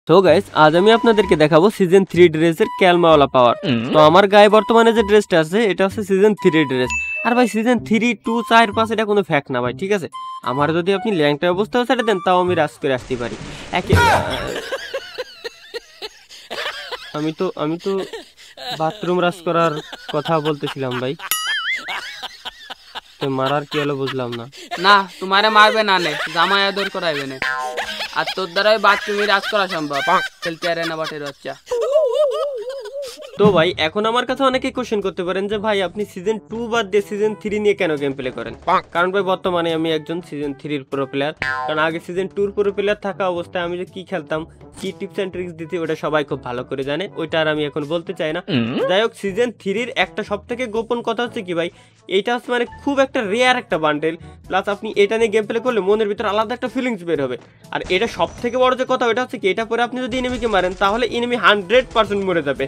তো গাইস আজ আমি আপনাদেরকে দেখাবো সিজন 3 ড্রেসের ক্যালমাওয়ালা পাওয়ার। তো আমার গায়ে বর্তমানে যে ড্রেসটা আছে এটা হচ্ছে সিজন 3 ড্রেস। আর ভাই সিজন 3 2 4 5 এটা কোনো ফ্যাক্ট না ভাই, ঠিক আছে? আমার যদি আপনি ল্যাংটা অবস্থাও ছেড়ে দেন তাও আমি রাজ করে আসতে পারি। একে আমি তো বাথরুম রাজ করার কথা বলতেছিলাম ভাই। তো মারার কি হলো বুঝলাম না। না তোমারে মারবে না, নে জামাই আদর করাইবে না। আর তোর দ্বারাই বাথরুমে রাজ করা সম্ভব। খেলতে আরে না বাটের বাচ্চা। তো ভাই এখন আমার কাছে অনেকেই কোশ্চেন করতে পারেন যে ভাই আপনি সিজন 2 বাদ দিয়ে সিজন 3 নিয়ে কেন গেম প্লে করেন? কারণ ভাই বর্তমানে আমি একজন সিজন 3 এর প্রো প্লেয়ার। কারণ আগে সিজন 2 এর প্রো প্লেয়ার থাকা অবস্থায় আমি যে কি খেলতাম, কি টিপস এন্ড ট্রিক্স দিতে, ওটা সবাই খুব ভালো করে জানে। ওইটা আর আমি এখন বলতে চাই না। যাই হোক, সিজন 3 এর একটা সবথেকে গোপন কথা হচ্ছে কি ভাই, এইটা হচ্ছে মানে খুব একটা রেয়ার একটা বান্ডেল। প্লাস আপনি এটা নিয়ে গেম প্লে করলে মনের ভিতরে আলাদা একটা ফিলিংস বের হবে। আর এটা সবথেকে বড় যে কথা ওটা হচ্ছে কি, এটা পরে আপনি যদি এনিমিকে মারেন তাহলে এনিমি 100% মরে যাবে।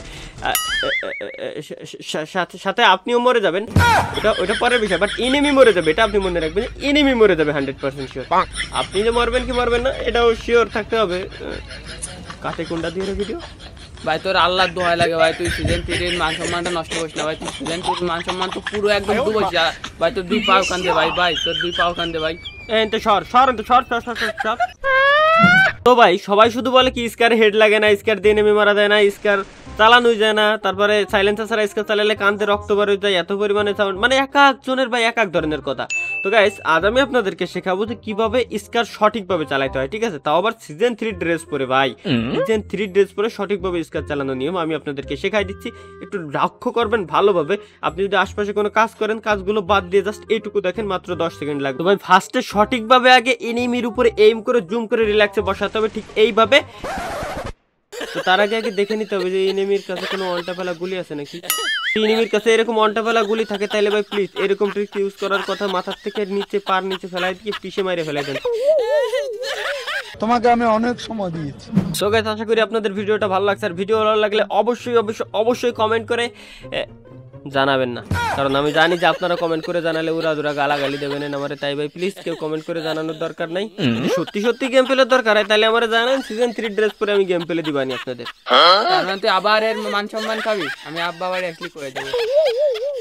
সাথে আপনিও মরে যাবেন, ওটা পরের বিষয়। বাট এনিমি মরে যাবে, এটা আপনি মনে রাখবেন, এনিমি মরে যাবে 100% শিওর। আপনি যে মরবেন কি মরবেন না এটাও শিওর থাকতে হবে। কাতে কোনটা দিয়ে ভিডিও ভাই তোর আল্লাহর দোহাই লাগে ভাই, তুই সিজন 3 এর মান সম্মানটা নষ্ট করিস না ভাই। তুই সিজন 2 এর মান সম্মান তো পুরো একদম ডুবাইস ভাই। তোর দুই পাও কান্দে ভাই, তোর দুই পাও কান্দে ভাই। সর। তো ভাই সবাই শুধু বলে কি স্কার হেড লাগে না, স্কার দিয়ে নেমে মারা যায় না, স্কার চালানোই যায় না, তারপরে সাইলেন্সার ছাড়া স্কার চালালে কান্তে রক্ত বার হয়ে যায়, এত পরিমাণে সাউন্ড, মানে এক একজনের ভাই এক এক ধরনের কথা। তো গাইস আজ আমি আপনাদেরকে শেখাবো যে কিভাবে স্কার সঠিকভাবে চালাতে হয়, ঠিক আছে? তাও আবার সিজন 3 ড্রেস পরে ভাই। সিজন 3 ড্রেস পরে সঠিকভাবে স্কার চালানোর নিয়ম আমি আপনাদেরকে শেখাই দিচ্ছি। একটু লক্ষ্য করবেন ভালোভাবে। আপনি যদি আশপাশে কোনো কাজ করেন, কাজগুলো বাদ দিয়ে জাস্ট এইটুকু দেখেন, মাত্র 10 সেকেন্ড লাগবে। তো ভাই ফার্স্টে সঠিকভাবে আগে এনিমির উপরে এইম করে জুম করে রিল্যাক্সে বসাতে হবে, ঠিক এইভাবে। তো তার আগে দেখে নিতে হবে যে এনিমির কাছে কোনো অল্টা ফেলা গুলি আছে নাকি। এনিমির কাছে এরকম অল্টা ফেলা গুলি থাকে তাহলে ভাই প্লিজ এরকম ট্রিক ইউজ করার কথা, মাথার থেকে নিচে পার নিচে ফেলাই দিয়ে পিছে মাইরে ফেলাই দেন। তোমাকে আমি অনেক সময় দিয়েছি। সো গাইস আশা করি আপনাদের ভিডিওটা ভালো লাগছে। আর ভিডিও ভালো লাগলে অবশ্যই কমেন্ট করে জানাবেন না, কারণ আমি জানি যে আপনারা কমেন্ট করে জানালে উড়া গালাগালি দেবেন আমারে। তাই ভাই প্লিজ কেউ কমেন্ট করে জানানোর দরকার নাই। সত্যি গেম প্লের দরকার হয় তাহলে আমারে জানান, সিজন 3 ড্রেস পরে আমি গেম প্লে দিবানি আপনাদের। তার মানে তুই আবার এর মান সম্মান খাবি, আমি আব্বা বাড়ি একলি করে দেবো।